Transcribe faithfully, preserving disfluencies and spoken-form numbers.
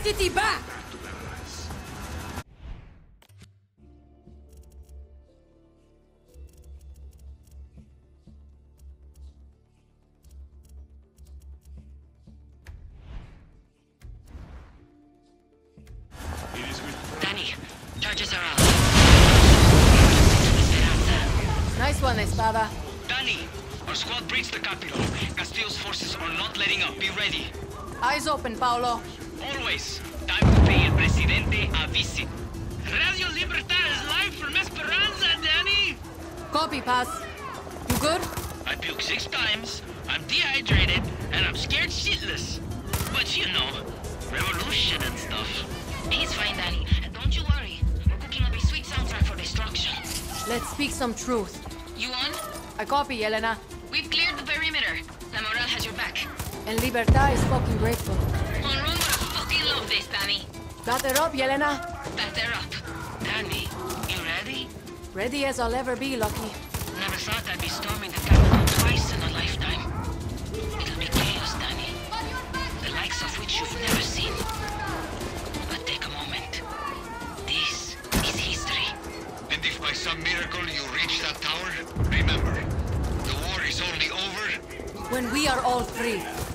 city back! Danny, charges are out. Nice one, Espada. Danny, our squad breached the capital. Castillo's forces are not letting up. Be ready. Eyes open, Paolo. Always. Time to pay el presidente a visit. Radio Libertad is live from Esperanza, Danny! Copy, Paz. You good? I puked six times, I'm dehydrated, and I'm scared shitless. But you know, revolution and stuff. He's fine, Danny. And don't you worry. We're cooking up a sweet soundtrack for destruction. Let's speak some truth. You on? I copy, Elena. We've cleared the perimeter. La Moral has your back. And Libertad is fucking grateful. On room, I fucking love this, Danny. Batter up, Yelena. Batter up. Danny, you ready? Ready as I'll ever be, Lucky. Never thought I'd be storming the capital twice in a lifetime. It'll be chaos, Danny. The likes of which you've never seen. But take a moment. This is history. And if by some miracle you reach that tower, remember, the war is only over When we are all free.